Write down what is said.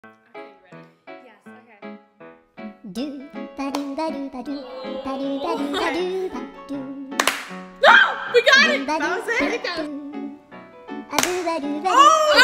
Okay, you ready? Yes, okay. Do ba do ba do ba do ba do ba do ba do ba do. No! We got it! That was it! A do ba do ba do. Oh!